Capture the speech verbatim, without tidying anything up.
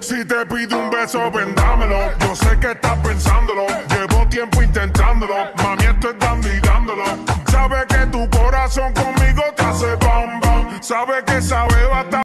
Si te pido un beso, vendámelo. Yo sé que estás pensándolo. Llevo tiempo intentándolo. Mami, esto es dando y dándolo. Sabe que tu corazón conmigo te hace bam bam. Sabe que sabe bastante.